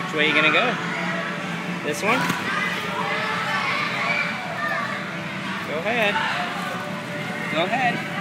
Which way are you gonna go? This one? Go ahead. Go ahead.